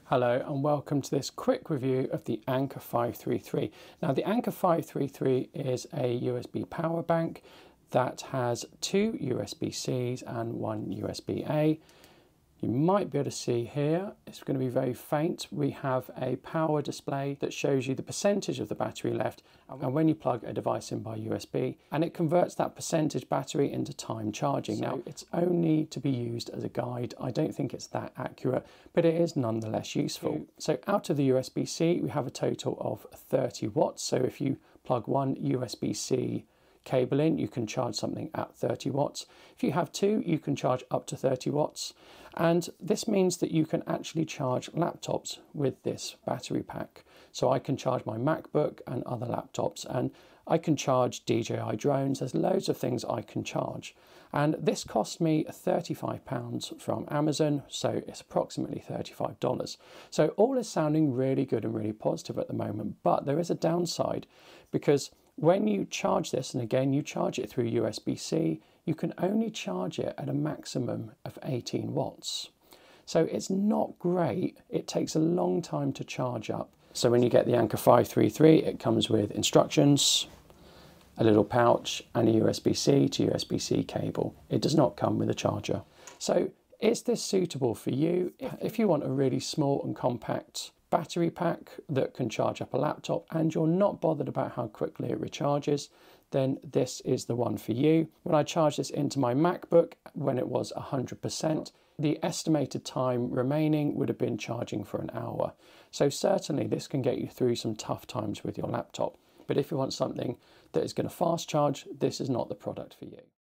Hello and welcome to this quick review of the Anker 533. Now the Anker 533 is a USB power bank that has two USB-Cs and one USB-A. You might be able to see here, it's going to be very faint. We have a power display that shows you the percentage of the battery left and when you plug a device in by USB, and it converts that percentage battery into time charging. Now it's only to be used as a guide. I don't think it's that accurate, but it is nonetheless useful. So out of the USB-C we have a total of 30 watts. So if you plug one USB-C cable in, you can charge something at 30 watts. If you have two, you can charge up to 30 watts. And this means that you can actually charge laptops with this battery pack. So I can charge my MacBook and other laptops, and I can charge DJI drones. There's loads of things I can charge. And this cost me £35 from Amazon, so it's approximately $35. So all is sounding really good and really positive at the moment, but there is a downside, because when you charge this, and again you charge it through USB-C, you can only charge it at a maximum of 18 watts. So it's not great. It takes a long time to charge up. So when you get the Anker 533, it comes with instructions, a little pouch and a USB-C to USB-C cable. It does not come with a charger. So is this suitable for you? If you want a really small and compact battery pack that can charge up a laptop and you're not bothered about how quickly it recharges, then this is the one for you. When I charged this into my MacBook when it was 100%, the estimated time remaining would have been charging for an hour. So certainly this can get you through some tough times with your laptop. But if you want something that is going to fast charge, this is not the product for you.